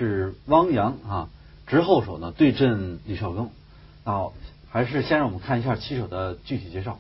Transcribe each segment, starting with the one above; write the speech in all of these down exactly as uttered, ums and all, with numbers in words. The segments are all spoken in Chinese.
是汪洋啊，直后手呢对阵李少庚。那还是先让我们看一下棋手的具体介绍。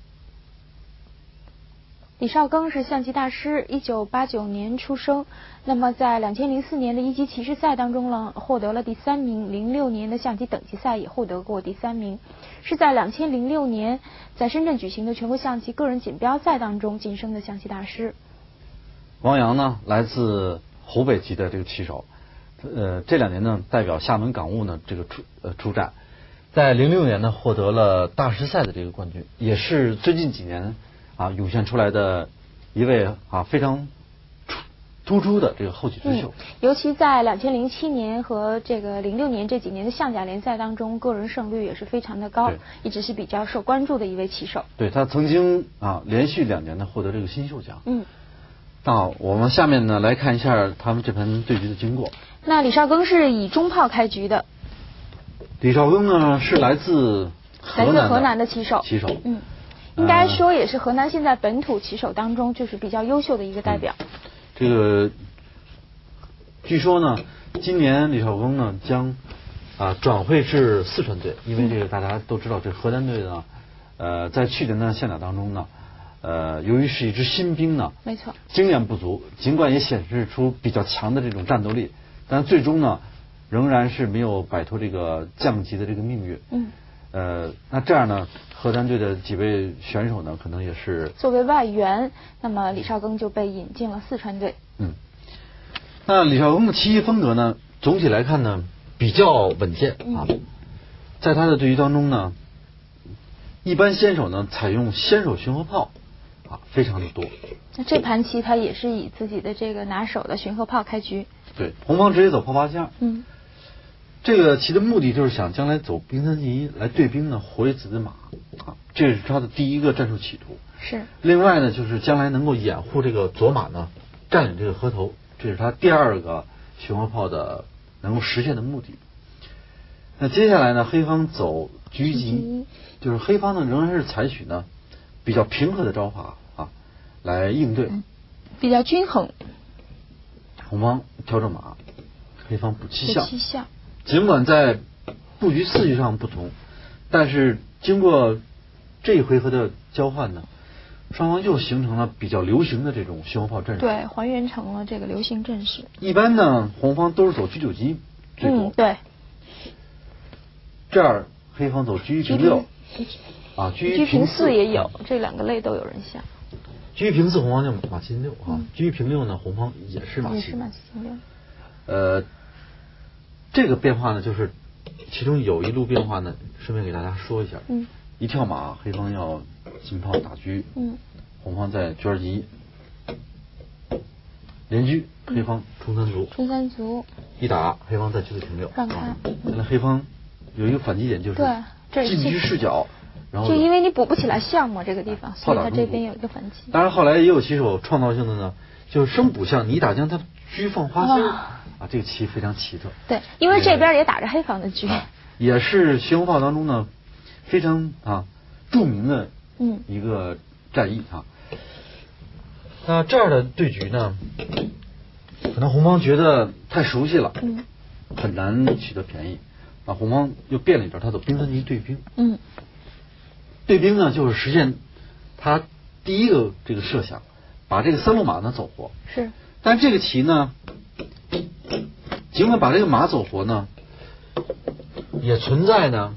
李少庚是象棋大师，一九八九年出生。那么在两千零四年的一级棋士赛当中呢，获得了第三名。零六年的象棋等级赛也获得过第三名。是在两千零六年在深圳举行的全国象棋个人锦标赛当中晋升的象棋大师。 汪洋呢，来自湖北籍的这个棋手，呃，这两年呢代表厦门港务呢这个出呃出战，在零六年呢获得了大师赛的这个冠军，也是最近几年啊涌现出来的一位啊非常突出的这个后起之秀。 嗯、尤其在两千零七年和这个零六年这几年的象甲联赛当中，个人胜率也是非常的高，一直是比较受关注的一位棋手。 对，他曾经啊连续两年呢获得这个新秀奖。 嗯。 那我们下面呢来看一下他们这盘对局的经过。 那李少庚是以中炮开局的。 李少庚呢是来自河南的来自河南的棋手。 棋手， 嗯，应该说也是河南现在本土棋手当中就是比较优秀的一个代表。 嗯、这个据说呢，今年李少庚呢将啊转会至四川队，因为这个大家都知道，这河南队呢，呃，在去年的象甲当中呢。呃，由于是一支新兵呢， 没错， 经验不足，尽管也显示出比较强的这种战斗力，但最终呢，仍然是没有摆脱这个降级的这个命运。 嗯， 呃，那这样呢，河南队的几位选手呢，可能也是作为外援，那么李少庚就被引进了四川队。 嗯，那李少庚的棋艺风格呢，总体来看呢，比较稳健啊， 嗯、 在他的对局当中呢，一般先手呢采用先手巡河炮。啊，非常的多。 那这盘棋他也是以自己的这个拿手的巡河炮开局。 对，红方直接走炮八将。 嗯， 这个棋的目的就是想将来走兵三进一来对兵呢，活跃自己的马啊，这是他的第一个战术企图。 是。 另外呢，就是将来能够掩护这个左马呢占领这个河头，这是他第二个巡河炮的能够实现的目的。那接下来呢，黑方走车吉，就是黑方呢仍然是采取呢。比较平和的招法啊，来应对， 嗯、比较均衡。 红方调整马，黑方补七象。 七象。 尽管在布局次序上不同，但是经过这一回合的交换呢，双方又形成了比较流行的这种巡河炮阵势。 对，还原成了这个流行阵势。 一般呢，红方都是走车九吉最多。 嗯，对。 这儿黑方走车一平六。啊，车一平四也有，这两个类都有人下。 车一平四，红方就马七进六啊。车一平六呢，红方也是马七。 也是马七进六。 呃，这个变化呢，就是其中有一路变化呢，顺便给大家说一下。 嗯。 一跳马，黑方要进炮打车。 嗯。 红方在车二吉。连车，黑方冲三卒。 冲三卒。 一打，黑方在车四平六。 让开。 原来黑方有一个反击点，就是进车视角。然后就因为你补不起来象嘛，这个地方，所以他这边有一个反击。 当然，后来也有棋手创造性的呢，就是生补象，你打将他车放花心、哦、啊，这个棋非常奇特。 对，因为这边也打着黑方的车、 啊，也是巡河炮当中呢非常啊著名的嗯一个战役啊。嗯、那这样的对局呢，可能红方觉得太熟悉了，嗯，很难取得便宜。啊，红方又变了一招，他走兵三进一对兵，嗯。对兵呢，就是实现他第一个这个设想，把这个三路马呢走活。 是。 但这个棋呢，尽管把这个马走活呢，也存在呢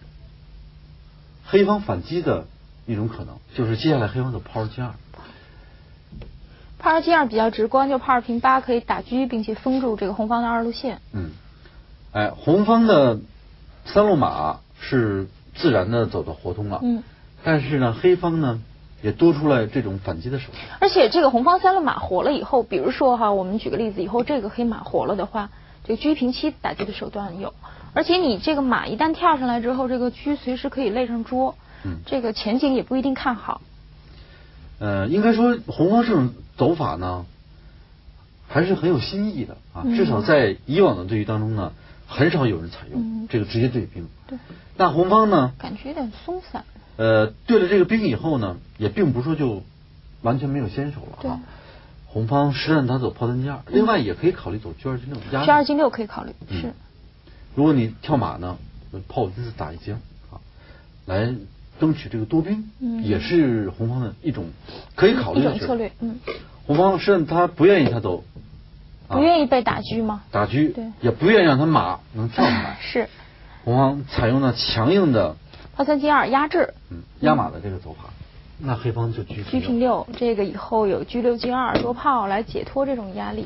黑方反击的一种可能，就是接下来黑方走炮二进二。 炮二进二比较直观，就炮二平八可以打车，并且封住这个红方的二路线。 嗯。哎，红方的三路马是。自然的走到活通了，嗯，但是呢，黑方呢也多出来这种反击的手段。 而且这个红方三路马活了以后，比如说哈，我们举个例子，以后这个黑马活了的话，这个车平七打击的手段有，而且你这个马一旦跳上来之后，这个车随时可以擂上桌，嗯，这个前景也不一定看好。 呃，应该说红方这种走法呢，还是很有新意的啊，嗯、至少在以往的对局当中呢。很少有人采用、嗯、这个直接对兵。 对。 那红方呢？ 感觉有点松散。 呃，对了这个兵以后呢，也并不是说就完全没有先手了啊。 红方实战他走炮三进二，另外也可以考虑走车二进六压。 车二进六可以考虑，是。 嗯、如果你跳马呢，炮五进四打一进啊，来争取这个多兵，嗯、也是红方的一种可以考虑的一种策略。嗯。 红方实战他不愿意他走。 不愿意被打车吗？ 打车， 对， 也不愿意让他马能跳上来。 是， 红方采用了强硬的炮三进二压制， 嗯，压马的这个走法，嗯、那黑方就车车平六，这个以后有车六进二多炮来解脱这种压力。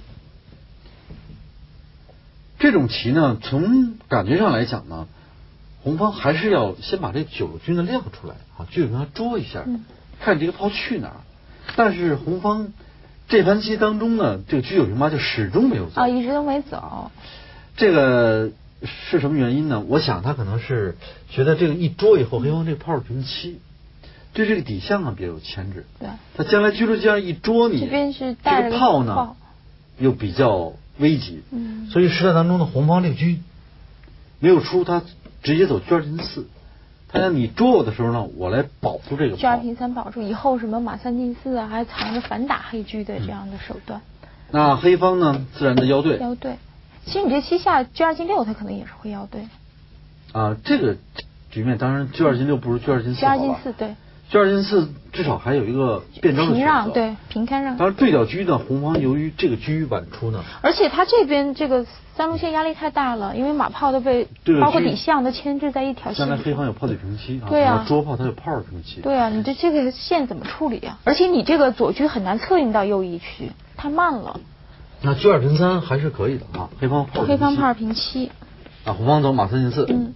这种棋呢，从感觉上来讲呢，红方还是要先把这九路军的亮出来啊，就跟他捉一下，嗯、看这个炮去哪儿。但是红方。这盘棋当中呢，这个车九平八就始终没有走啊、哦，一直都没走。 这个是什么原因呢？我想他可能是觉得这个一捉以后，黑方这个炮是平七，对这个底象啊比较有牵制。 对， 他将来车六进二一捉你， 这边是带这个炮呢又比较危急。 嗯， 所以实战当中的红方这个车没有出，他直接走车二进四。他让你捉我的时候呢，我来保住这个炮。 车二平三保住，以后什么马三进四啊，还藏着反打黑车的这样的手段。 嗯、那黑方呢，自然的腰对。 腰对，其实你这棋下车二进六，他可能也是会腰对。 啊，这个局面当然车二进六不如车二进四。 车二进四对。 车二进四至少还有一个变招的平让，对平开让。 当然对角车呢，红方由于这个车晚出呢， 而且他这边这个三路线压力太大了，因为马炮都被包括底象都牵制在一条线上。 现在黑方有炮对平七啊， 对啊， 捉炮他有炮平七。 对啊，你这这个线怎么处理啊？而且你这个左车很难策应到右一区，太慢了。 那车二平三还是可以的啊，黑方炮黑方炮平七啊，红方走马三进四， 嗯，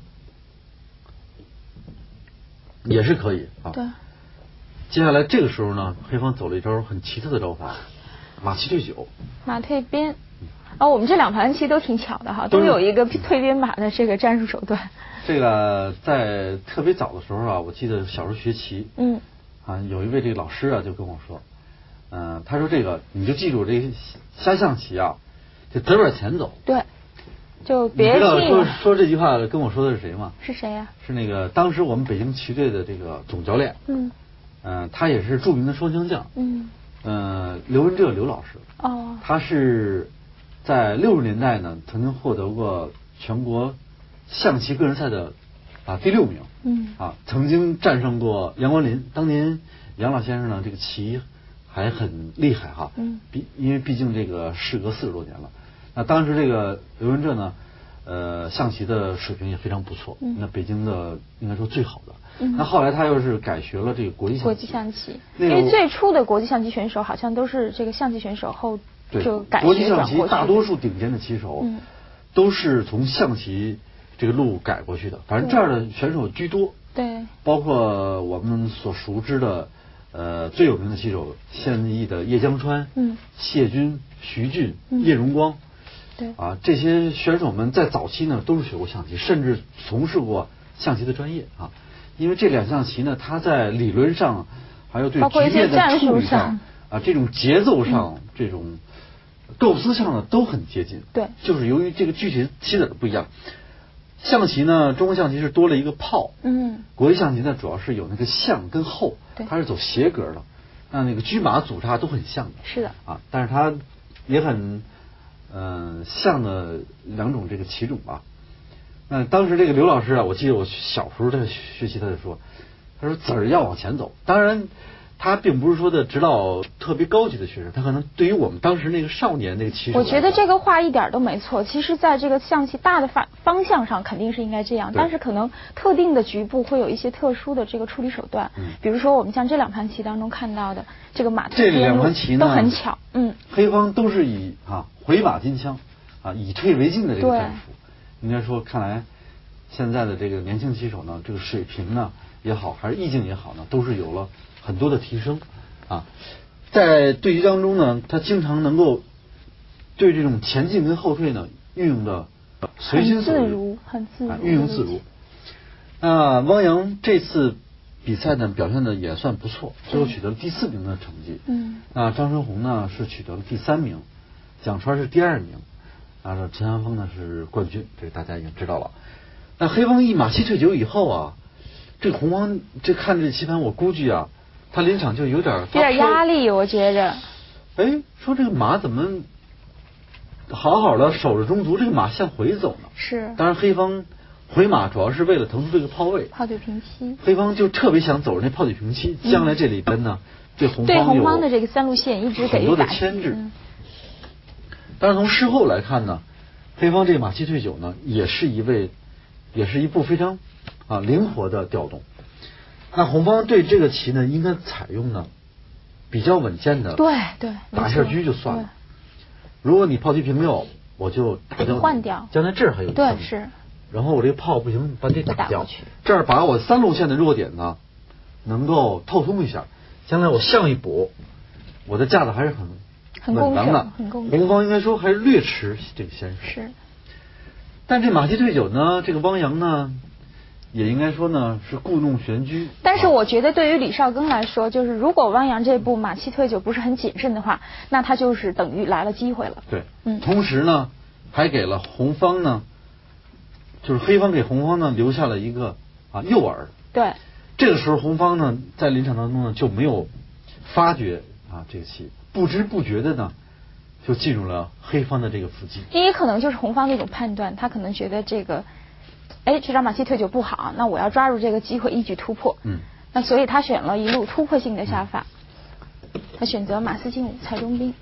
也是可以啊。 对。 接下来这个时候呢，黑方走了一招很奇特的招法，马七退九。 马退边，哦，我们这两盘棋都挺巧的哈，都有一个退边马的这个战术手段。 这个在特别早的时候啊，我记得小时候学棋， 嗯， 啊，有一位这个老师啊就跟我说，嗯、呃，他说这个你就记住这个下象棋啊，就择边前走。 对。就别你知道说说这句话跟我说的是谁吗？ 是谁呀、啊？ 是那个当时我们北京棋队的这个总教练。 嗯。 呃，他也是著名的双枪将， 嗯， 呃，刘文正刘老师， 哦， 他是在六十年代呢，曾经获得过全国象棋个人赛的啊第六名， 嗯， 啊，曾经战胜过杨光林。当年杨老先生呢，这个棋还很厉害哈， 嗯， 毕因为毕竟这个事隔四十多年了，那当时这个刘文正呢，呃，象棋的水平也非常不错， 嗯， 那北京的应该说最好的。 嗯、 那后来他又是改学了这个国际象棋， 国际象棋， 因为最初的国际象棋选手好像都是这个象棋选手后就改学国际象棋大多数顶尖的棋手， 嗯， 都是从象棋这个路改过去的，反正这样的选手居多。 对， 包括我们所熟知的呃最有名的棋手，现役的叶江川、 嗯， 谢军、徐俊、 嗯、 叶荣光， 对啊，这些选手们在早期呢都是学过象棋，甚至从事过象棋的专业啊。因为这两象棋呢，它在理论上，还有对局面的处理上啊，这种节奏上、嗯、这种构思上呢，都很接近。 对， 就是由于这个具体棋子不一样。象棋呢，中国象棋是多了一个炮， 嗯， 国际象棋呢主要是有那个象跟后， 对， 它是走斜格的，那那个车马组叉都很像的。 是的啊，但是它也很嗯、呃、像的两种这个棋种吧。那当时这个刘老师啊，我记得我小时候在学习，他就说，他说子儿要往前走。当然，他并不是说的指导特别高级的学生，他可能对于我们当时那个少年那个棋手， 我觉得这个话一点都没错。其实，在这个象棋大的方方向上，肯定是应该这样，但是可能特定的局部会有一些特殊的这个处理手段。嗯，比如说我们像这两盘棋当中看到的这个马退这两盘棋呢都很巧，嗯， 黑方都是以啊回马金枪啊以退为进的这个战术。应该说，看来现在的这个年轻棋手呢，这个水平呢也好，还是意境也好呢，都是有了很多的提升啊。在对局当中呢，他经常能够对这种前进跟后退呢运用的随心所欲， 很自如， 啊、运用自如。那汪洋这次比赛呢表现的也算不错，最后取得了第四名的成绩。 嗯。 那张申红呢是取得了第三名，蒋川是第二名。啊，陈寒风呢是冠军，这个大家已经知道了。那黑方一马七退九以后啊，这个红方这看这棋盘，我估计啊，他临场就有点有点压力，我觉着。 哎，说这个马怎么好好的守着中卒，这个马向回走呢？ 是。 当然，黑方回马主要是为了腾出这个炮位， 炮对平七。 黑方就特别想走着那炮对平七，将来这里边呢，对红方对红方的这个三路线一直给很多的牵制。嗯、但是从事后来看呢，黑方这个马七退九呢，也是一位，也是一步非常啊灵活的调动。那红方对这个棋呢，应该采用呢比较稳健的， 对对， 打一下车就算了。如果你炮七平六，我就打掉， 换掉， 将来这儿还有对是。 然后我这个炮不行，把这打掉， 打这儿把我三路线的弱点呢，能够透通一下。将来我象一补，我的架子还是很很稳当的。 很公正。 红方应该说还是略迟这个先手。 是。但这马七退九呢，这个汪洋呢，也应该说呢是故弄玄虚。 但是我觉得对于李绍庚来说，就是如果汪洋这步马七退九不是很谨慎的话，那他就是等于来了机会了。 对， 嗯。 同时呢，还给了红方呢。就是黑方给红方呢留下了一个啊诱饵。 对。 这个时候红方呢在临场当中呢就没有发觉啊这个棋，不知不觉的呢就进入了黑方的这个伏击。 也可能就是红方的一种判断，他可能觉得这个，哎，这张马七退九不好，那我要抓住这个机会一举突破。 嗯。 那所以他选了一路突破性的下法，嗯、他选择马四进五踩中兵。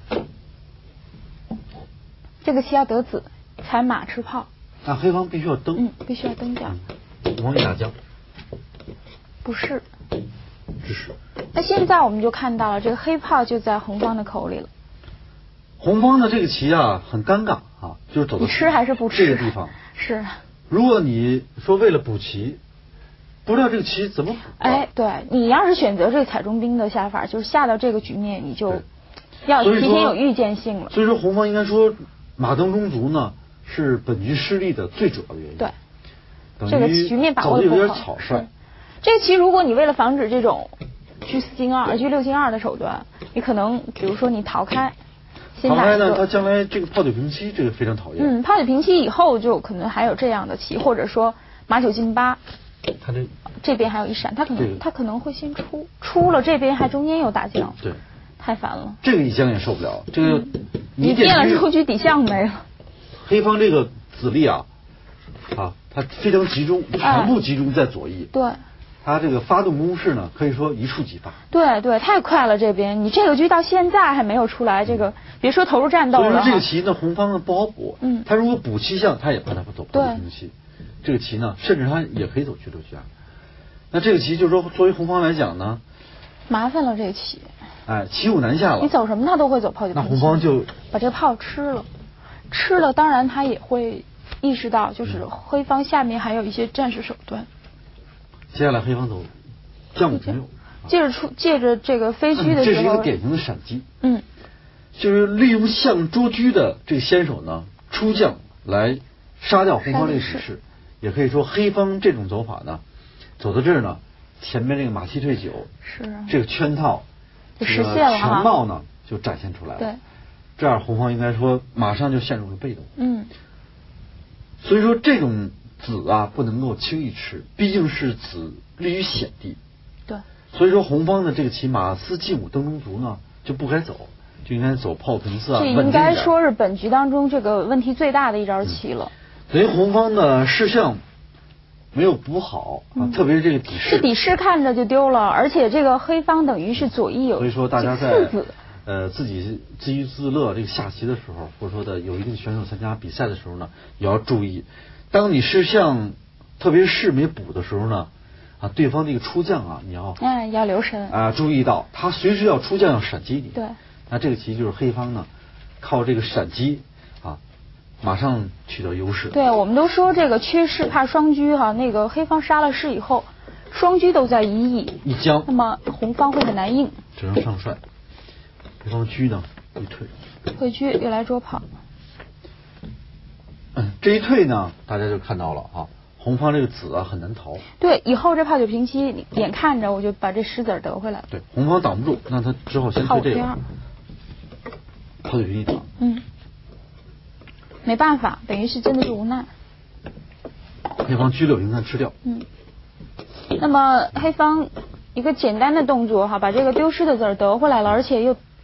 这个棋要得子，踩马吃炮。 那黑方必须要登， 嗯，必须要登掉。 王一打将， 不是， 支持。 那现在我们就看到了，这个黑炮就在红方的口里了。 红方的这个棋啊，很尴尬啊，就是走到你吃还是不吃这个地方？ 是。 如果你说为了补棋，不知道这个棋怎么补、啊。 哎，对你要是选择这个踩中兵的下法，就是下到这个局面，你就要提前有预见性了。 所以说，红方应该说马登中卒呢。是本局失利的最主要原因。 对，这个局面把握的有点草率。 这个棋，如果你为了防止这种车四进二、车六进二的手段，你可能比如说你逃开，先逃开呢，他将来这个炮对平七，这个非常讨厌。 嗯，炮对平七以后就可能还有这样的棋，或者说马九进八。 他这这边还有一闪，他可能、这个、他可能会先出，出了这边还中间有大将。 对， 太烦了。 这个一将也受不了，这个、嗯、 你变了出局底象没了。 黑方这个子力啊，啊，它非常集中，全部集中在左翼。 哎、对。 它这个发动攻势呢，可以说一触即发。 对对，太快了！这边你这个局到现在还没有出来，这个、嗯、别说投入战斗了。 所以说这个棋呢，红方呢不好补。 嗯。 他如果补七象，他也怕他不走炮对平七。这个棋呢，甚至他也可以走车六进二。那这个棋就是说，作为红方来讲呢， 麻烦了这棋。 哎，骑虎难下了。 你走什么他都会走炮对平七。 那红方就把这个炮吃了。吃了，当然他也会意识到，就是黑方下面还有一些战术手段。 接下来黑方走将五平六， 借着出借着这个飞车的时候、嗯， 这是一个典型的闪击。 嗯， 就是利用象捉车的这个先手呢，出将来杀掉红方这个指示。也可以说，黑方这种走法呢，走到这儿呢，前面这个马七退九， 是这个圈套就实现了， 全貌呢就展现出来了。 对。 这样红方应该说马上就陷入了被动。 嗯， 所以说这种子啊不能够轻易吃，毕竟是子立于险地。 对。所以说红方的这个棋马四进五登中卒呢就不该走，就应该走炮平四啊。 这应该说是本局当中这个问题最大的一招棋了。 嗯、等于红方的士象没有补好啊，嗯、特别是这个底士。 这底士看着就丢了，而且这个黑方等于是左翼有。 所以说大家在四子。 呃，自己自娱自乐这个下棋的时候，或者说的有一定选手参加比赛的时候呢，也要注意，当你士象特别是士没补的时候呢，啊，对方这个出将啊，你要哎要留神啊，注意到他随时要出将要闪击你。 对。 那这个棋就是黑方呢，靠这个闪击啊，马上取得优势。 对，我们都说这个缺士怕双车哈，那个黑方杀了士以后，双车都在一翼一将， 那么红方会很难应， 只能上帅。黑方车呢一退， 退车又来捉炮。 嗯，这一退呢，大家就看到了啊，红方这个子啊很难逃。 对，以后这炮九平七，眼看着我就把这十子得回来了。 对，红方挡不住，那他只好先退这个。炮九平一挡。 嗯，没办法，等于是真的是无奈。 黑方车六平三吃掉。 嗯，那么黑方一个简单的动作哈，把这个丢失的子儿得回来了，而且又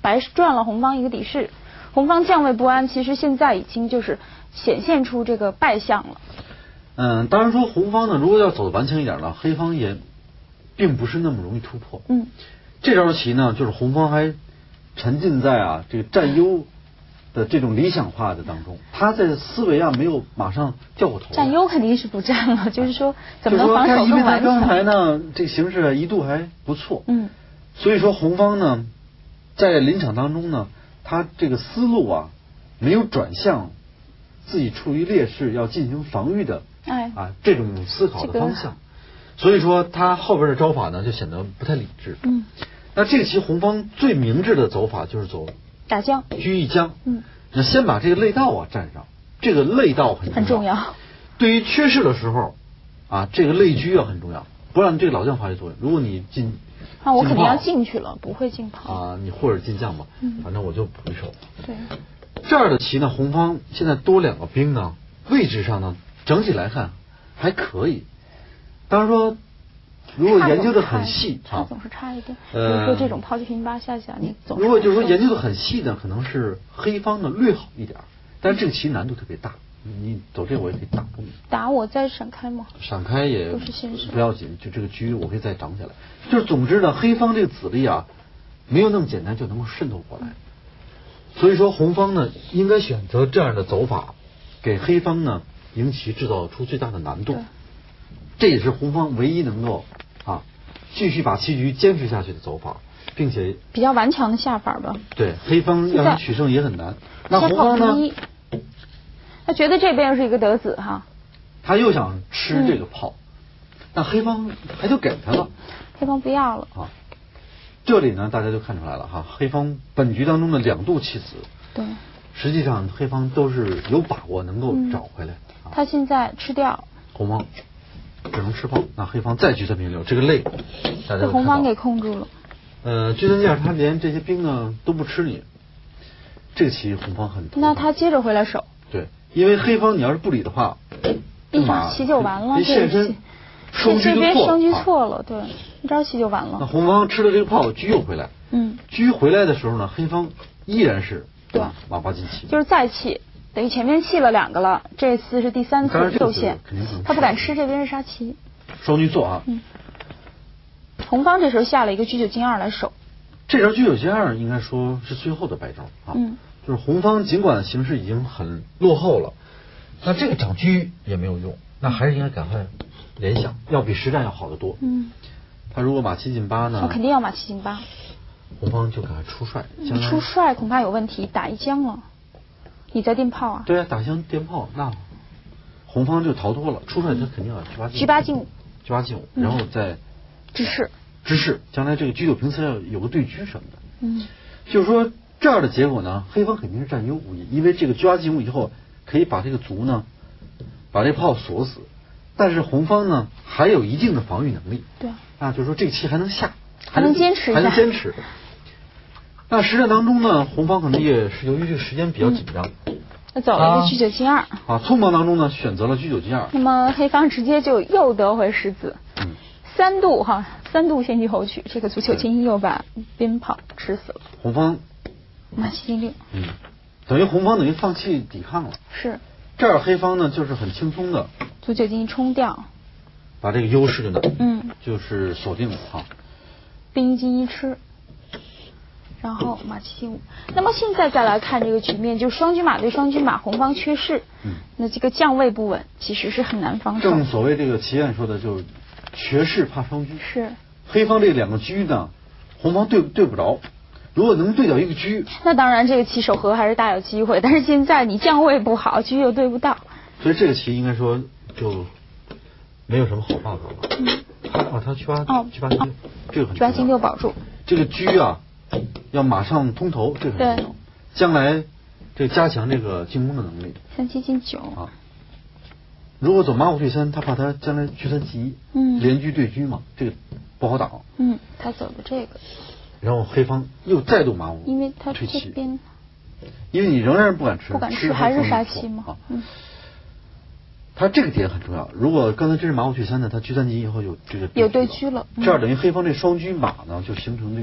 白赚了红方一个底士，红方将位不安，其实现在已经就是显现出这个败相了。 嗯，当然说红方呢，如果要走的顽强一点呢，黑方也并不是那么容易突破。 嗯， 这招棋呢，就是红方还沉浸在啊这个占优的这种理想化的当中，他在思维啊没有马上掉过头。 占优肯定是不占了，就是说怎么能防守更顽强？ 因为他刚才呢，这个形势一度还不错。 嗯， 所以说红方呢，在临场当中呢，他这个思路啊没有转向自己处于劣势要进行防御的。 哎啊，这种思考的方向，这个、所以说他后边的招法呢就显得不太理智。 嗯， 那这个棋红方最明智的走法就是走打将， 车一将。 嗯， 那先把这个肋道啊占上，这个肋道很重要。 很重要。 对于缺势的时候啊，这个肋车啊很重要，不让这个老将发挥作用。如果你进啊，我肯定要进去了，不会进炮啊，你或者进将吧， 嗯、 反正我就补一手。 对， 这样的棋呢，红方现在多两个兵呢，位置上呢。整体来看还可以，当然说，如果研究的很细， 差总是差一点。比如说这种炮车平八下下，你总如果就是说研究的很细呢，可能是黑方的略好一点，但是这个棋难度特别大，你走这个我也可以打中你。 打我再闪开吗？ 闪开也不是现实， 不要紧，就这个车我可以再长起来。就是总之呢，黑方这个子力啊，没有那么简单就能够渗透过来，所以说红方呢应该选择这样的走法，给黑方呢。赢棋制造出最大的难度，这也是红方唯一能够啊继续把棋局坚持下去的走法，并且比较顽强的下法吧。 对，黑方要想取胜也很难。那红方呢？ 他觉得这边是一个得子哈， 他又想吃这个炮，嗯、那黑方还就给他了。 黑方不要了啊。这里呢，大家就看出来了哈，黑方本局当中的两度弃子。 对。 实际上黑方都是有把握能够找回来。 嗯啊、他现在吃掉红方只能吃炮，那黑方再举三平六，这个累，大家被红方给控住了。 呃，车三将他连这些兵呢都不吃你，这个棋红方很头。 那他接着回来守。 对，因为黑方你要是不理的话， 一招棋就完了。 一现身，双车这边双车错了， 对，一招棋就完了。 那红方吃了这个炮，车又回来。 嗯， 车回来的时候呢，黑方依然是。 对， 马八进七就是再弃，等于前面弃了两个了，这次是第三次受限，他不敢吃，这边是杀棋。 双车错啊。 嗯。红方这时候下了一个车九进二来守。 这招车九进二应该说是最后的败招啊。 嗯。 就是红方尽管形势已经很落后了，那这个长车也没有用，那还是应该赶快联想，要比实战要好得多。 嗯。 他如果马七进八呢？ 我肯定要马七进八。 红方就赶快出帅， 嗯、出帅恐怕有问题，打一将了，你再垫炮啊？ 对啊，打将垫炮，那红方就逃脱了。出帅他肯定要车八进车八进五， 车八进五，然后再知士， 知士，将来这个车九平四要有个对车什么的。 嗯， 就是说这样的结果呢，黑方肯定是占优无疑，因为这个车八进五以后可以把这个卒呢，把这炮锁死，但是红方呢还有一定的防御能力。 对啊，就是说这个棋还能下， 还能坚持一下， 还能坚持。那实战当中呢，红方可能也是由于这个时间比较紧张， 那、嗯、走了一个车九进二啊，匆忙当中呢选择了车九进二。 那么黑方直接就又得回十子， 嗯， 三度哈，三度先去后取，这个卒九进一又把鞭炮吃死了。 红方马七进六， 嗯，等于红方等于放弃抵抗了。 是。 这儿黑方呢就是很轻松的卒九进一冲掉， 把这个优势呢， 嗯， 就是锁定了哈。 兵一进一吃。然后马七进五，那么现在再来看这个局面，就是双车马对双车马，红方缺势， 嗯， 那这个将位不稳，其实是很难防守。 正所谓这个棋院说的，就缺势怕双车。 是。 黑方这两个车呢，红方对对不着，如果能对掉一个车， 那当然这个棋手和还是大有机会，但是现在你将位不好，车又对不到， 所以这个棋应该说就没有什么好办法了。 嗯， 啊，他车八哦， 车八进六，这个很重要。 车八进六保住。 这个车啊。要马上通头，这个很重要。将来这个加强这个进攻的能力。 三七进九啊！如果走马五退三，他怕他将来车三七一， 嗯， 连车对车嘛，这个不好挡。 嗯，他走的这个。 然后黑方又再度马五， 因为他这边， 因为你仍然不敢吃， 不敢吃还是杀七嘛。 啊、 嗯。 他这个点很重要。如果刚才真是马五退三呢，他车三进以后有这个有对车了， 嗯、这样等于黑方这双车马呢就形成这个。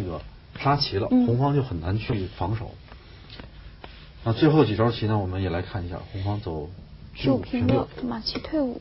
杀齐了， 嗯、 红方就很难去防守。那最后几招棋呢，我们也来看一下，红方走车五平六， 马七退五。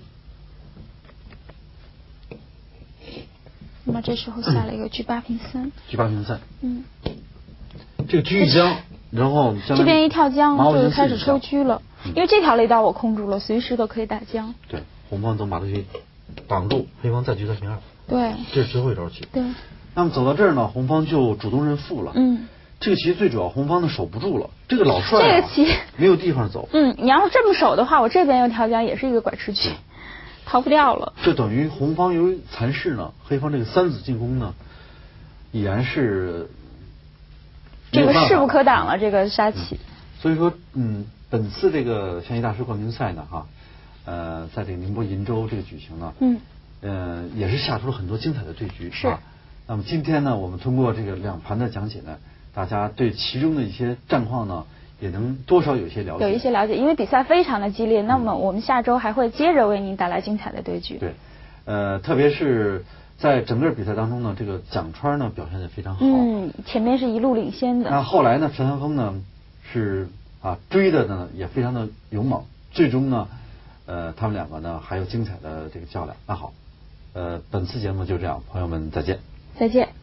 那么这时候下了一个车八平三。 车八平三。 嗯。 这个车一将，然后这边一跳将就开始抽车了，嗯、因为这条雷刀我控住了，随时都可以打将。 对，红方走马头车挡住，黑方再车三平二。 对。 这是最后一招棋。 对。 那么走到这儿呢，红方就主动认负了。 嗯。 这个棋最主要，红方呢守不住了。这个老帅、啊、 这个棋没有地方走。 嗯，你要是这么守的话，我这边又跳将，也是一个拐吃车。逃不掉了， 这等于红方由于残势呢，黑方这个三子进攻呢，已然是这个势不可挡了，这个杀棋、 嗯。所以说，嗯，本次这个象棋大师冠军赛呢，哈，呃，在这个宁波鄞州这个举行呢， 嗯， 呃，也是下出了很多精彩的对局。 是。 啊、那么今天呢，我们通过这个两盘的讲解呢，大家对其中的一些战况呢，也能多少有些了解， 有一些了解，因为比赛非常的激烈。那么我们下周还会接着为您带来精彩的对局。 对，呃，特别是在整个比赛当中呢，这个蒋川呢表现得非常好， 嗯，前面是一路领先的。 那后来呢，陈寒风呢是啊追的呢也非常的勇猛，最终呢，呃，他们两个呢还有精彩的这个较量。那好，呃，本次节目就这样，朋友们再见。 再见。